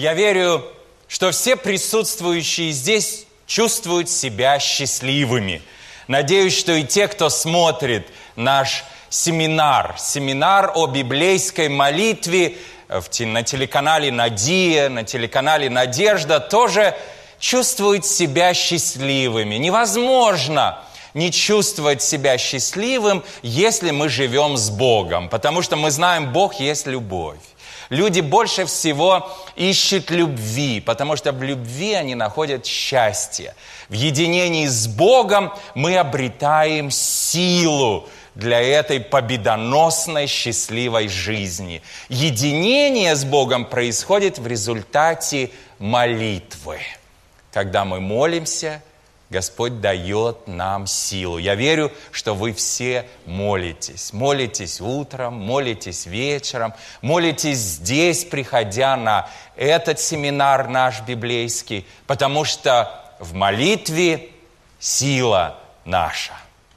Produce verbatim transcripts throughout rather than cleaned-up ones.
Я верю, что все присутствующие здесь чувствуют себя счастливыми. Надеюсь, что и те, кто смотрит наш семинар, семинар о библейской молитве на телеканале «Надия», на телеканале «Надежда», тоже чувствуют себя счастливыми. Невозможно не чувствовать себя счастливым, если мы живем с Богом, потому что мы знаем, Бог есть любовь. Люди больше всего ищут любви, потому что в любви они находят счастье. В единении с Богом мы обретаем силу для этой победоносной, счастливой жизни. Единение с Богом происходит в результате молитвы. Когда мы молимся, Господь дает нам силу. Я верю, что вы все молитесь. Молитесь утром, молитесь вечером, молитесь здесь, приходя на этот семинар наш библейский, потому что в молитве сила наша.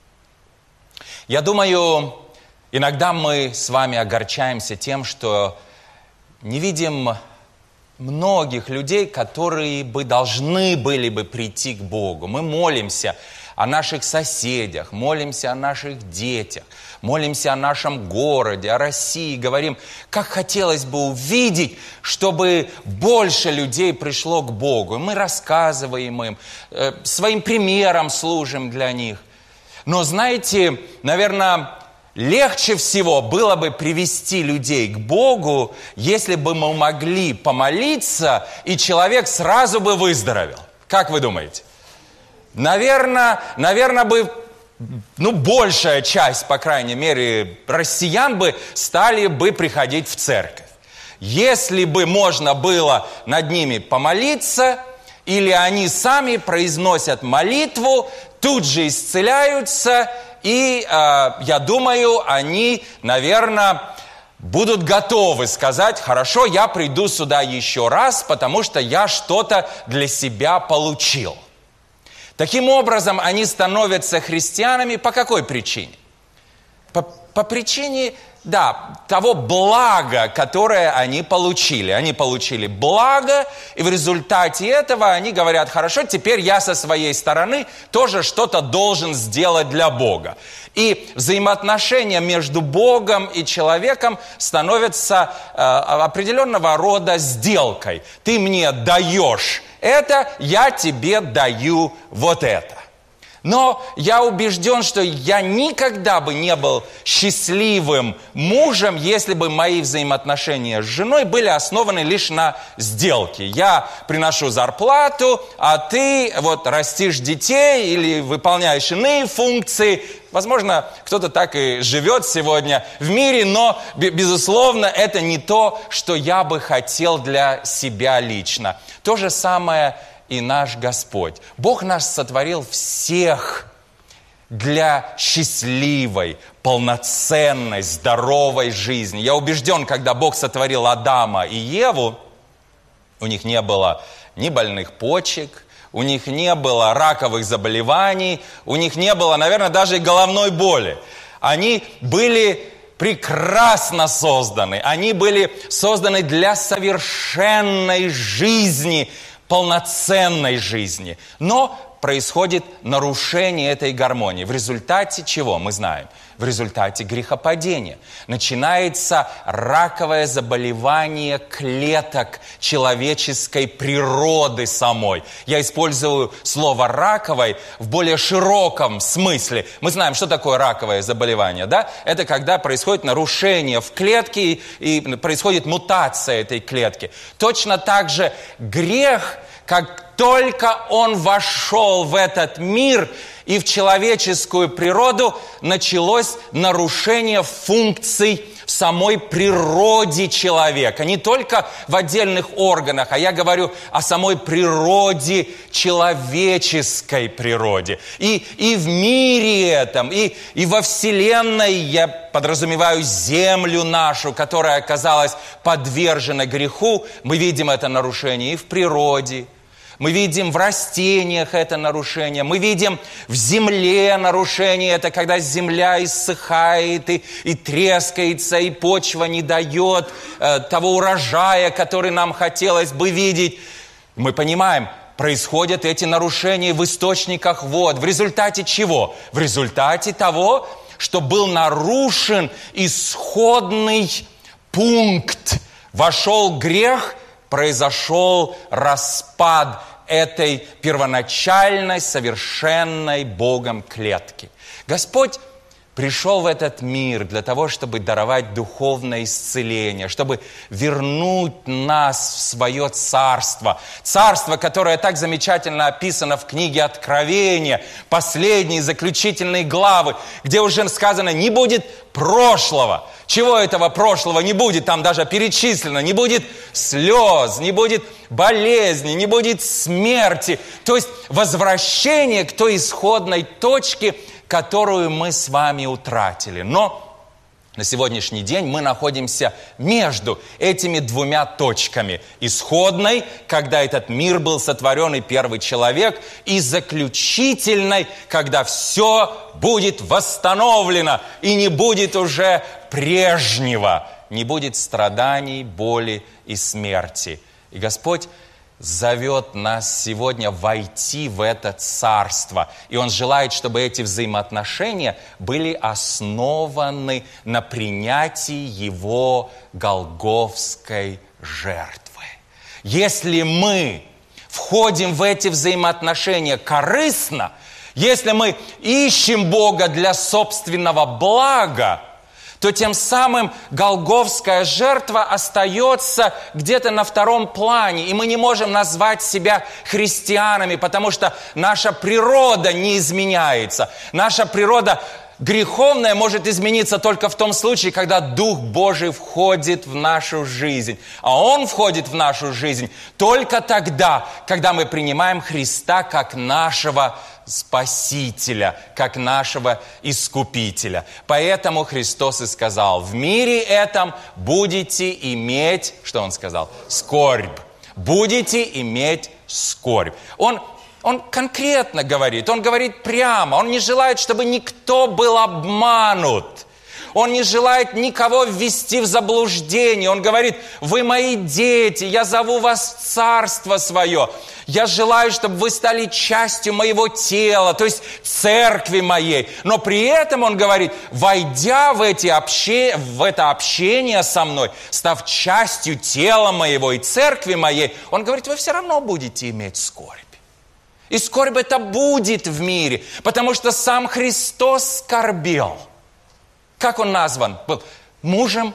Я думаю, иногда мы с вами огорчаемся тем, что не видим многих людей, которые бы должны были бы прийти к Богу. Мы молимся о наших соседях, молимся о наших детях, молимся о нашем городе, о России. Говорим, как хотелось бы увидеть, чтобы больше людей пришло к Богу. Мы рассказываем им, своим примером служим для них. Но знаете, наверное, легче всего было бы привести людей к Богу, если бы мы могли помолиться, и человек сразу бы выздоровел. Как вы думаете? Наверное, наверное бы, ну, большая часть, по крайней мере, россиян бы стали бы приходить в церковь. Если бы можно было над ними помолиться, или они сами произносят молитву, тут же исцеляются, и, э, я думаю, они, наверное, будут готовы сказать, хорошо, я приду сюда еще раз, потому что я что-то для себя получил. Таким образом, они становятся христианами по какой причине? По, по причине, да, того блага, которое они получили. Они получили благо, и в результате этого они говорят, хорошо, теперь я со своей стороны тоже что-то должен сделать для Бога. И взаимоотношения между Богом и человеком становятся э, определенного рода сделкой. Ты мне даешь это, я тебе даю вот это. Но я убежден, что я никогда бы не был счастливым мужем, если бы мои взаимоотношения с женой были основаны лишь на сделке. Я приношу зарплату, а ты вот растишь детей или выполняешь иные функции. Возможно, кто-то так и живет сегодня в мире, но, безусловно, это не то, что я бы хотел для себя лично. То же самое и наш Господь. Бог нас сотворил всех для счастливой, полноценной, здоровой жизни. Я убежден, когда Бог сотворил Адама и Еву, у них не было ни больных почек, у них не было раковых заболеваний, у них не было, наверное, даже и головной боли. Они были прекрасно созданы, они были созданы для совершенной жизни, полноценной жизни. Но происходит нарушение этой гармонии. В результате чего? Мы знаем. В результате грехопадения. Начинается раковое заболевание клеток человеческой природы самой. Я использую слово «раковой» в более широком смысле. Мы знаем, что такое раковое заболевание, да? Это когда происходит нарушение в клетке и происходит мутация этой клетки. Точно так же грех, как только он вошел в этот мир и в человеческую природу, началось нарушение функций в самой природе человека. Не только в отдельных органах, а я говорю о самой природе, человеческой природе. И, и в мире этом, и, и во Вселенной, я подразумеваю землю нашу, которая оказалась подвержена греху, мы видим это нарушение и в природе, Мы видим в растениях это нарушение. Мы видим в земле нарушение. Это когда земля иссыхает и, и трескается, и почва не дает э, того урожая, который нам хотелось бы видеть. Мы понимаем, происходят эти нарушения в источниках вод. В результате чего? В результате того, что был нарушен исходный пункт. Вошел грех, произошел распад этой первоначальной, совершенной Богом клетки. Господь пришел в этот мир для того, чтобы даровать духовное исцеление, чтобы вернуть нас в свое царство. Царство, которое так замечательно описано в книге Откровения, последние заключительные главы, где уже сказано, не будет прошлого. Чего этого прошлого не будет? Там даже перечислено. Не будет слез, не будет болезни, не будет смерти. То есть возвращение к той исходной точке, которую мы с вами утратили. Но на сегодняшний день мы находимся между этими двумя точками. Исходной, когда этот мир был сотворен и первый человек, и заключительной, когда все будет восстановлено и не будет уже прежнего, не будет страданий, боли и смерти. И Господь зовет нас сегодня войти в это царство. И Он желает, чтобы эти взаимоотношения были основаны на принятии Его голгофской жертвы. Если мы входим в эти взаимоотношения корыстно, если мы ищем Бога для собственного блага, то тем самым голгофская жертва остается где-то на втором плане. И мы не можем назвать себя христианами, потому что наша природа не изменяется. Наша природа греховная может измениться только в том случае, когда Дух Божий входит в нашу жизнь. А Он входит в нашу жизнь только тогда, когда мы принимаем Христа как нашего Спасителя, как нашего Искупителя. Поэтому Христос и сказал, в мире этом будете иметь, что Он сказал? Скорбь. Будете иметь скорбь. Он Он конкретно говорит, Он говорит прямо, Он не желает, чтобы никто был обманут. Он не желает никого ввести в заблуждение. Он говорит, вы мои дети, я зову вас в царство свое. Я желаю, чтобы вы стали частью моего тела, то есть церкви моей. Но при этом он говорит, войдя в, эти обще... в это общение со мной, став частью тела моего и церкви моей, он говорит, вы все равно будете иметь скорбь. И скорбь это будет в мире, потому что сам Христос скорбел. Как он назван был? Мужем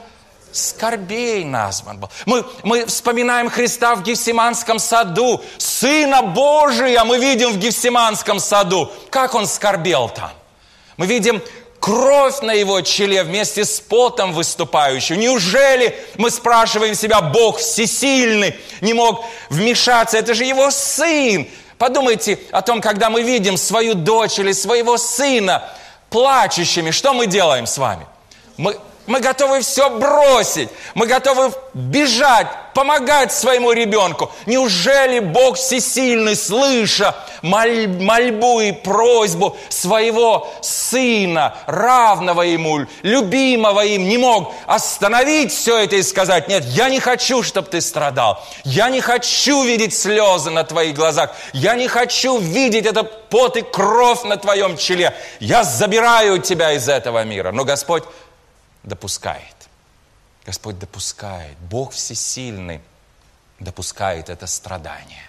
скорбей назван был. Мы, мы вспоминаем Христа в Гефсиманском саду. Сына Божия мы видим в Гефсиманском саду. Как он скорбел там? Мы видим кровь на его челе вместе с потом выступающую. Неужели, мы спрашиваем себя, Бог всесильный не мог вмешаться? Это же его сын. Подумайте о том, когда мы видим свою дочь или своего сына плачущими, что мы делаем с вами? Мы, мы готовы все бросить, мы готовы бежать, помогать своему ребенку. Неужели Бог всесильный, слыша моль, мольбу и просьбу своего сына, равного ему, любимого им, не мог остановить все это и сказать, нет, я не хочу, чтобы ты страдал, я не хочу видеть слезы на твоих глазах, я не хочу видеть этот пот и кровь на твоем челе, я забираю тебя из этого мира. Но Господь допускает. Господь допускает. Бог всесильный допускает это страдание.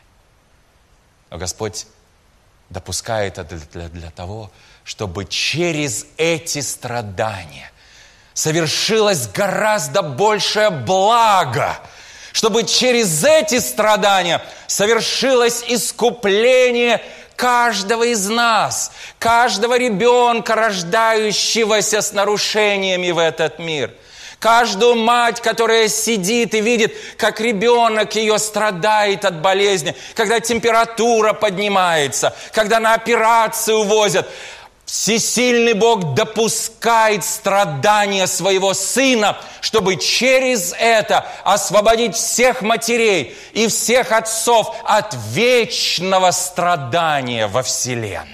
Но Господь допускает это для, для того, чтобы через эти страдания совершилось гораздо большее благо, чтобы через эти страдания совершилось искупление каждого из нас, каждого ребенка, рождающегося с нарушениями в этот мир. Каждую мать, которая сидит и видит, как ребенок ее страдает от болезни, когда температура поднимается, когда на операцию возят. всесильный Бог допускает страдания своего Сына, чтобы через это освободить всех матерей и всех отцов от вечного страдания во вселенной.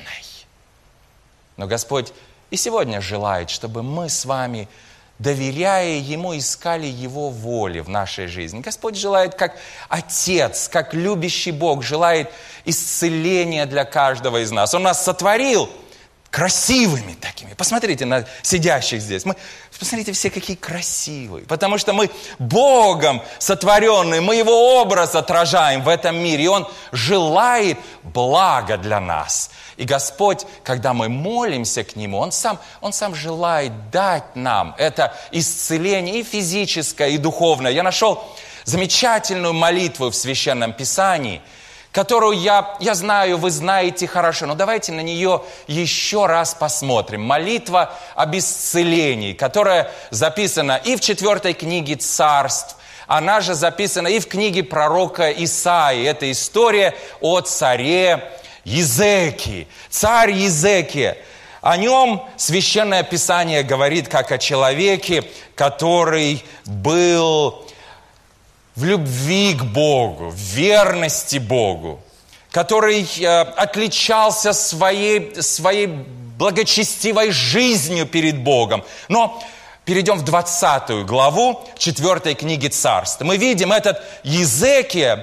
Но Господь и сегодня желает, чтобы мы с вами, доверяя Ему, искали Его воли в нашей жизни. Господь желает, как Отец, как любящий Бог, желает исцеления для каждого из нас. Он нас сотворил красивыми такими. Посмотрите на сидящих здесь. Мы, посмотрите, все какие красивые. Потому что мы Богом сотворенные, мы Его образ отражаем в этом мире. И Он желает блага для нас. И Господь, когда мы молимся к Нему, Он сам, Он сам желает дать нам это исцеление и физическое, и духовное. Я нашел замечательную молитву в Священном Писании, которую я, я знаю, вы знаете хорошо, но давайте на нее еще раз посмотрим. Молитва об исцелении, которая записана и в четвертой книге Царств, она же записана и в книге пророка Исаии. Это история о царе Иезекии. Царь Иезекия. О нем Священное Писание говорит как о человеке, который был в любви к Богу, в верности Богу, который э, отличался своей, своей благочестивой жизнью перед Богом. Но перейдем в двадцатую главу четвертой книги Царств. Мы видим этот Иезекия.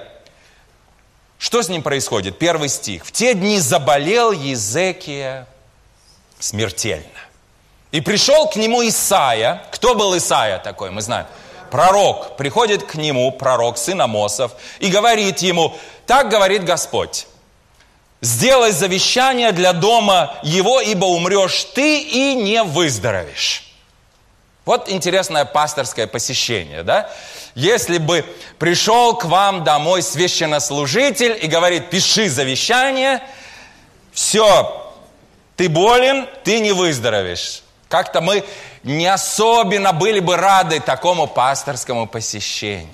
Что с ним происходит? Первый стих. «В те дни заболел Иезекия смертельно. И пришел к нему Исаия». Кто был Исаия такой? Мы знаем. Пророк. Приходит к нему, пророк, сын Амосов, и говорит ему: «Так говорит Господь, сделай завещание для дома его, ибо умрешь ты и не выздоровеешь». Вот интересное пасторское посещение, да? Если бы пришел к вам домой священнослужитель и говорит: «Пиши завещание, все, ты болен, ты не выздоровеешь». Как-то мы не особенно были бы рады такому пасторскому посещению.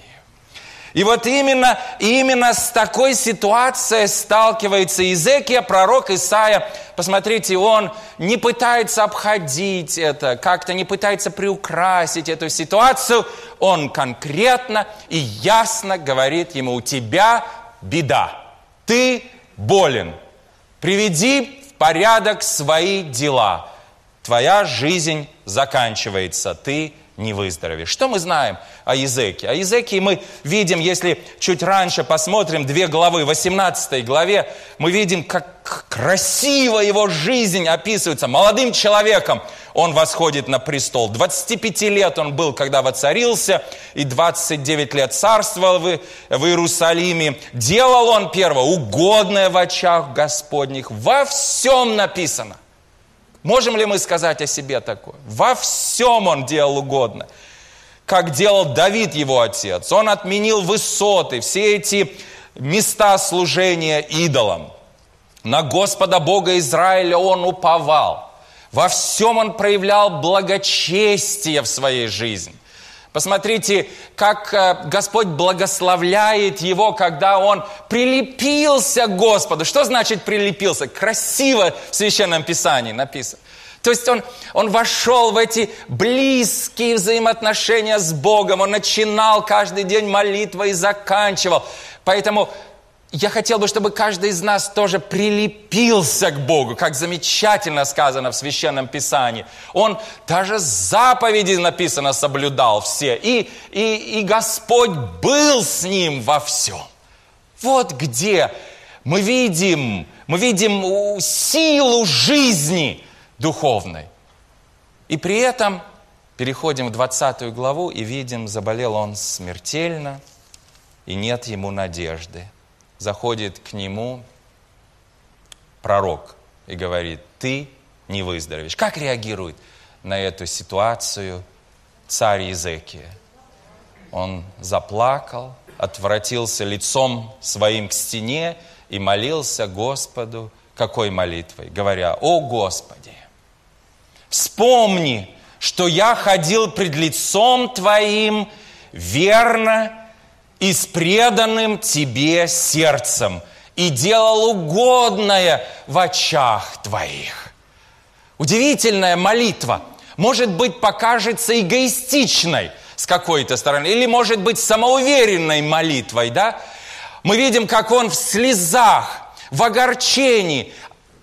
И вот именно, именно с такой ситуацией сталкивается Иезекия, пророк Исаия. Посмотрите, он не пытается обходить это, как-то не пытается приукрасить эту ситуацию. Он конкретно и ясно говорит ему: у тебя беда, ты болен, приведи в порядок свои дела. Твоя жизнь заканчивается, ты не выздоровеешь. Что мы знаем о Иезекии? О Иезекии мы видим, если чуть раньше посмотрим, две главы, в восемнадцатой главе, мы видим, как красиво его жизнь описывается. Молодым человеком он восходит на престол. двадцати пяти лет он был, когда воцарился, и двадцать девять лет царствовал в, в Иерусалиме. Делал он первое, угодное в очах Господних. Во всем написано. Можем ли мы сказать о себе такое? Во всем он делал угодно. Как делал Давид, его отец. Он отменил высоты, все эти места служения идолам. На Господа Бога Израиля он уповал. Во всем он проявлял благочестие в своей жизни. Посмотрите, как Господь благословляет его, когда он прилепился к Господу. Что значит прилепился? Красиво в Священном Писании написано. То есть он, он вошел в эти близкие взаимоотношения с Богом. Он начинал каждый день молитвой и заканчивал. Поэтому я хотел бы, чтобы каждый из нас тоже прилепился к Богу, как замечательно сказано в Священном Писании. Он даже заповеди, написано, соблюдал все. И, и, и Господь был с ним во всем. Вот где мы видим, мы видим силу жизни духовной. И при этом переходим в двадцатую главу и видим, заболел он смертельно, и нет ему надежды. Заходит к нему пророк и говорит: ты не выздоровеешь. Как реагирует на эту ситуацию царь Иезекия? Он заплакал, отвратился лицом своим к стене и молился Господу. Какой молитвой? Говоря: о Господи, вспомни, что я ходил пред лицом Твоим верно и с преданным Тебе сердцем, и делал угодное в очах Твоих. Удивительная молитва. Может быть, покажется эгоистичной с какой-то стороны, или, может быть, самоуверенной молитвой, да? Мы видим, как он в слезах, в огорчении,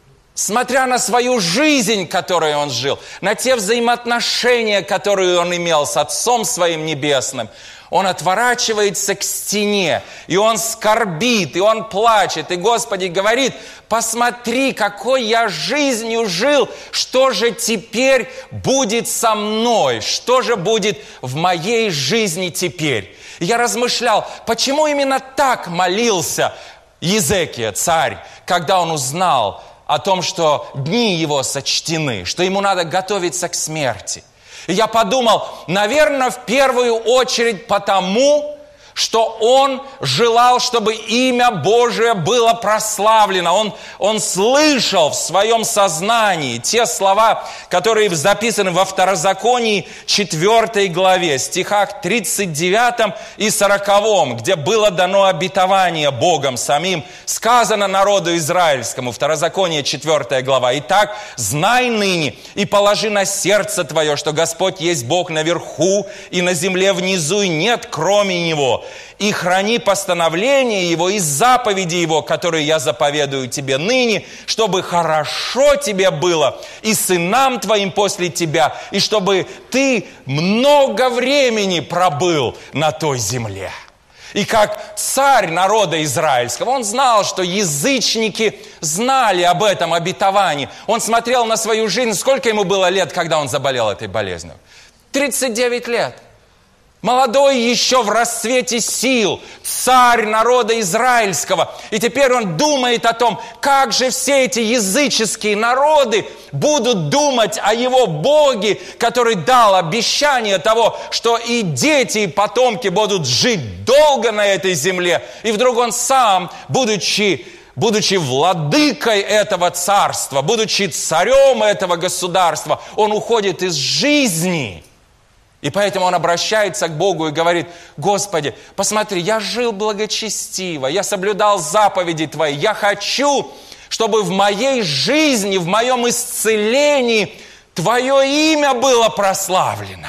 смотря на свою жизнь, которой он жил, на те взаимоотношения, которые он имел с Отцом Своим Небесным, он отворачивается к стене, и он скорбит, и он плачет, и Господи говорит: посмотри, какой я жизнью жил, что же теперь будет со мной, что же будет в моей жизни теперь. И я размышлял, почему именно так молился Иезекия, царь, когда он узнал о том, что дни его сочтены, что ему надо готовиться к смерти. И я подумал, наверное, в первую очередь потому, что он желал, чтобы имя Божие было прославлено. Он, он слышал в своем сознании те слова, которые записаны во Второзаконии четвёртой главе, стихах тридцать девятом и сороковом, где было дано обетование Богом самим. Сказано народу израильскому, Второзаконие четвёртая глава: «Итак, знай ныне и положи на сердце твое, что Господь есть Бог наверху и на земле внизу, и нет кроме Него. И храни постановления Его и заповеди Его, которые я заповедую тебе ныне, чтобы хорошо тебе было и сынам твоим после тебя, и чтобы ты много времени пробыл на той земле». И как царь народа израильского, он знал, что язычники знали об этом обетовании. Он смотрел на свою жизнь. Сколько ему было лет, когда он заболел этой болезнью? тридцать девять лет. Молодой еще в расцвете сил, царь народа израильского. И теперь он думает о том, как же все эти языческие народы будут думать о его Боге, который дал обещание того, что и дети, и потомки будут жить долго на этой земле. И вдруг он сам, будучи, будучи владыкой этого царства, будучи царем этого государства, он уходит из жизни. И поэтому он обращается к Богу и говорит: Господи, посмотри, я жил благочестиво, я соблюдал заповеди Твои, я хочу, чтобы в моей жизни, в моем исцелении Твое имя было прославлено.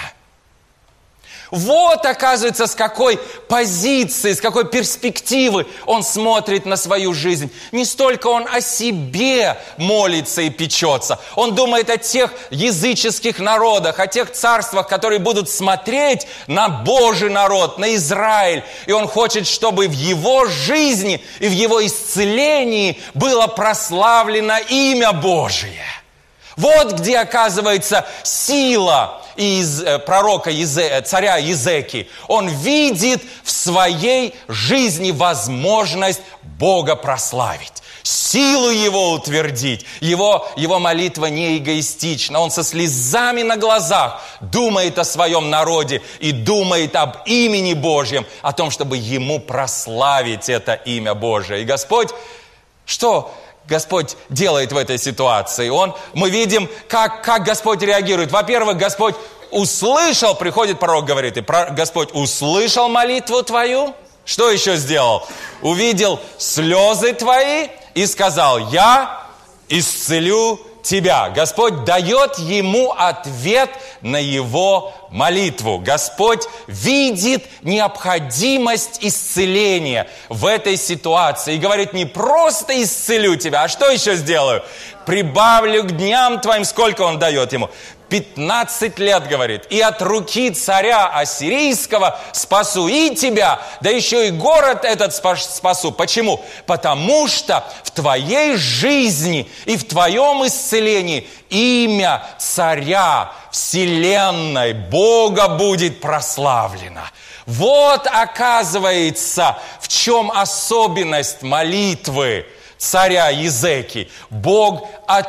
Вот, оказывается, с какой позиции, с какой перспективы он смотрит на свою жизнь. Не столько он о себе молится и печется. Он думает о тех языческих народах, о тех царствах, которые будут смотреть на Божий народ, на Израиль. И он хочет, чтобы в его жизни и в его исцелении было прославлено имя Божие. Вот где, оказывается, сила из пророка Изе, царя Иезекии. Он видит в своей жизни возможность Бога прославить, силу Его утвердить. Его, его молитва не эгоистична. Он со слезами на глазах думает о своем народе и думает об имени Божьем, о том, чтобы Ему прославить это имя Божие. И Господь, что Господь делает в этой ситуации? Он, мы видим, как, как Господь реагирует. Во-первых, Господь услышал, приходит пророк, говорит, и Господь услышал молитву твою. Что еще сделал? Увидел слезы твои и сказал: я исцелю тебя. Господь дает ему ответ на его молитву. Господь видит необходимость исцеления в этой ситуации и говорит: не просто исцелю тебя, а что еще сделаю? Прибавлю к дням твоим. Сколько он дает ему? пятнадцать лет, говорит, и от руки царя ассирийского спасу и тебя, да еще и город этот спасу. Почему? Потому что в твоей жизни и в твоем исцелении имя царя вселенной Бога будет прославлено. Вот, оказывается, в чем особенность молитвы царя Иезекии. Бог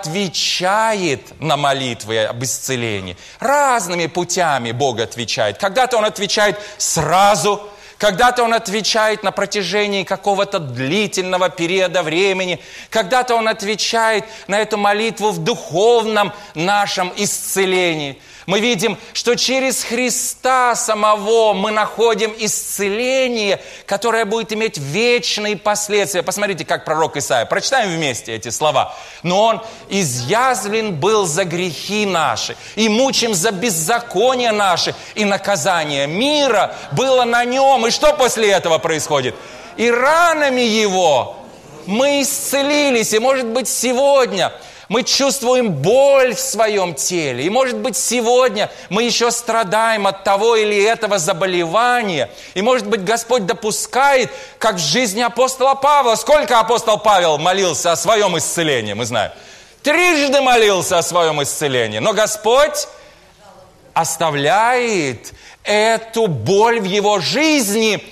отвечает на молитвы об исцелении. Разными путями Бог отвечает. Когда-то Он отвечает сразу, когда-то Он отвечает на протяжении какого-то длительного периода времени, когда-то Он отвечает на эту молитву в духовном нашем исцелении. Мы видим, что через Христа самого мы находим исцеление, которое будет иметь вечные последствия. Посмотрите, как пророк Исаия. Прочитаем вместе эти слова. «Но Он изъязвлен был за грехи наши, и мучим за беззаконие наши, и наказание мира было на Нем». И что после этого происходит? «И ранами Его мы исцелились». И, может быть, сегодня мы чувствуем боль в своем теле. И, может быть, сегодня мы еще страдаем от того или этого заболевания. И, может быть, Господь допускает, как в жизни апостола Павла. Сколько апостол Павел молился о своем исцелении, мы знаем. Трижды молился о своем исцелении. Но Господь оставляет эту боль в его жизни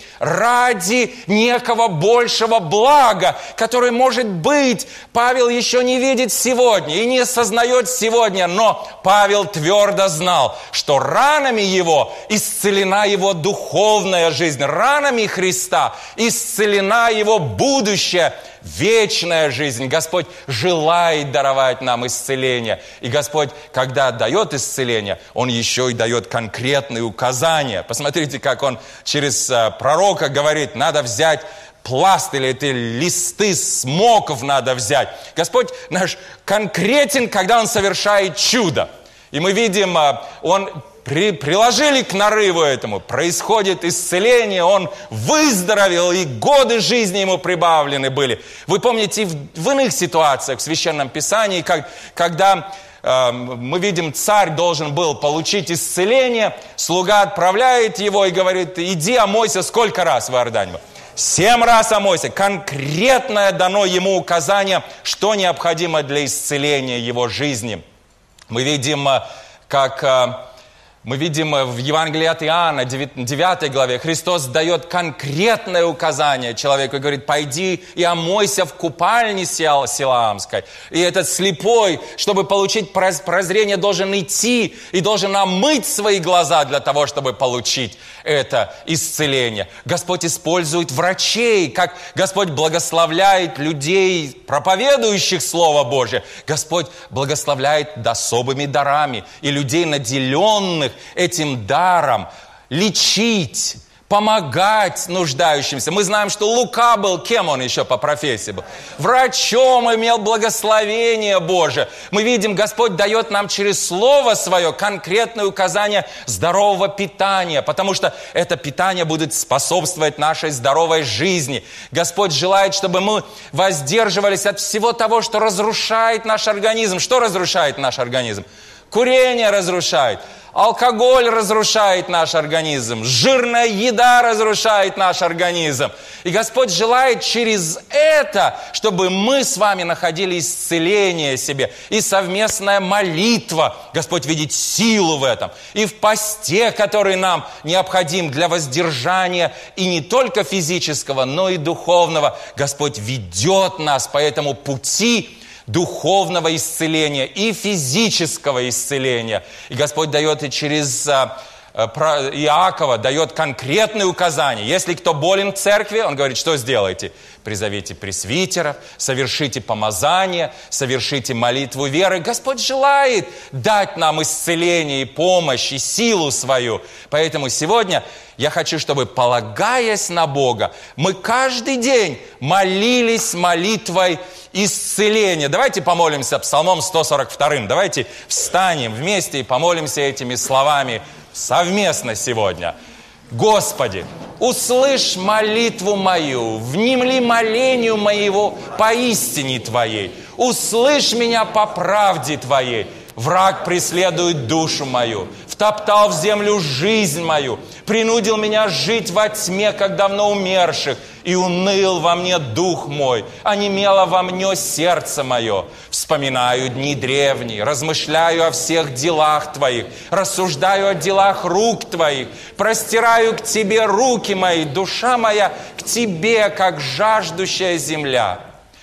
ради некого большего блага, которое, может быть, Павел еще не видит сегодня и не осознает сегодня, но Павел твердо знал, что ранами его исцелена его духовная жизнь, ранами Христа исцелена его будущее, вечная жизнь. Господь желает даровать нам исцеление. И Господь, когда дает исцеление, Он еще и дает конкретные указания. Посмотрите, как Он через пророка говорит, надо взять пласт или эти листы смоков надо взять. Господь наш конкретен, когда Он совершает чудо. И мы видим, Он при, приложили к нарыву этому, происходит исцеление, он выздоровел, и годы жизни ему прибавлены были. Вы помните, в, в иных ситуациях в Священном Писании, как, когда э, мы видим, царь должен был получить исцеление, слуга отправляет его и говорит, иди омойся сколько раз в Иордане? Семь раз омойся. Конкретное дано ему указание, что необходимо для исцеления его жизни. Мы видим, как... Мы видим в Евангелии от Иоанна, девятой главе, Христос дает конкретное указание человеку и говорит, пойди и омойся в купальне Силаамской. И этот слепой, чтобы получить прозрение, должен идти и должен омыть свои глаза для того, чтобы получить это исцеление. Господь использует врачей, как Господь благословляет людей, проповедующих Слово Божие. Господь благословляет особыми дарами и людей, наделенных этим даром, лечить, помогать нуждающимся. Мы знаем, что Лука был, кем он еще по профессии был? Врачом, имел благословение Божие. Мы видим, Господь дает нам через Слово Свое конкретное указание здорового питания, потому что это питание будет способствовать нашей здоровой жизни. Господь желает, чтобы мы воздерживались от всего того, что разрушает наш организм. Что разрушает наш организм? Курение разрушает. Алкоголь разрушает наш организм. Жирная еда разрушает наш организм. И Господь желает через это, чтобы мы с вами находили исцеление себе. И совместная молитва. Господь видит силу в этом. И в посте, который нам необходим для воздержания и не только физического, но и духовного. Господь ведет нас по этому пути духовного исцеления и физического исцеления. И Господь дает и через а, про, Иакова, дает конкретные указания. Если кто болен в церкви, он говорит, что сделайте? Призовите пресвитеров, совершите помазание, совершите молитву веры. Господь желает дать нам исцеление и помощь, и силу свою. Поэтому сегодня я хочу, чтобы, полагаясь на Бога, мы каждый день молились молитвой исцеления. Давайте помолимся Псалмом сто сорок два. Давайте встанем вместе и помолимся этими словами совместно сегодня. Господи, услышь молитву мою, внемли молению моего по истине Твоей. Услышь меня по правде Твоей. Враг преследует душу мою, втоптал в землю жизнь мою, принудил меня жить во тьме, как давно умерших, и уныл во мне дух мой, онемело во мне сердце мое. Вспоминаю дни древние, размышляю о всех делах Твоих, рассуждаю о делах рук Твоих, простираю к Тебе руки мои, душа моя к Тебе, как жаждущая земля.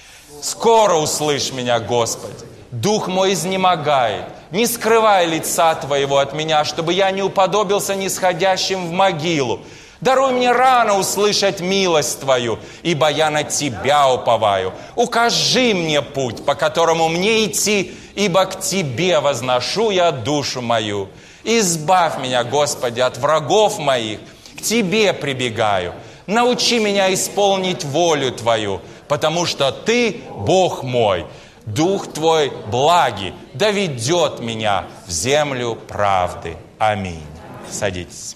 Скоро услышь меня, Господи. Дух мой изнемогает. Не скрывай лица Твоего от меня, чтобы я не уподобился нисходящим в могилу. Даруй мне рано услышать милость Твою, ибо я на Тебя уповаю. Укажи мне путь, по которому мне идти, ибо к Тебе возношу я душу мою. Избавь меня, Господи, от врагов моих, к Тебе прибегаю. Научи меня исполнить волю Твою, потому что Ты, Бог мой, Дух Твой благий, доведет меня в землю правды. Аминь. Садитесь.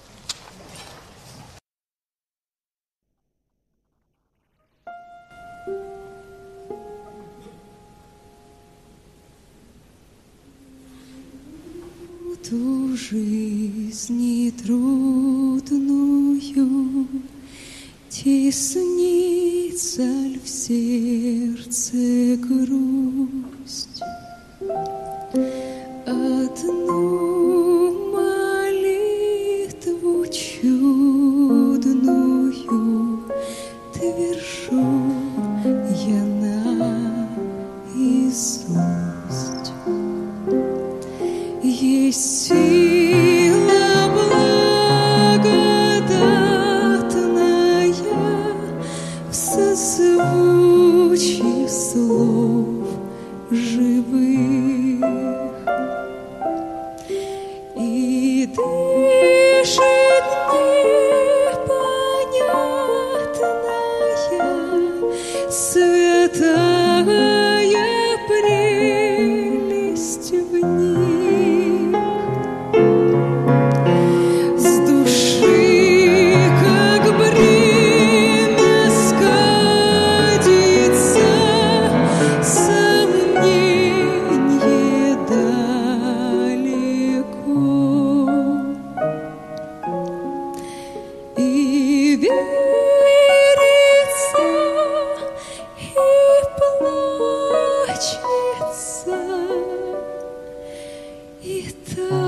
Ту жизнь трудную теснится ль в сердце грусть? Одну молитву чудную твержу я наизусть. Есть сила благодатная в созвучии слов живых, и дышит непонятная святая прелесть в них. С души, как бремя, скатится сомнение далеко, и верится, и плачется, и так.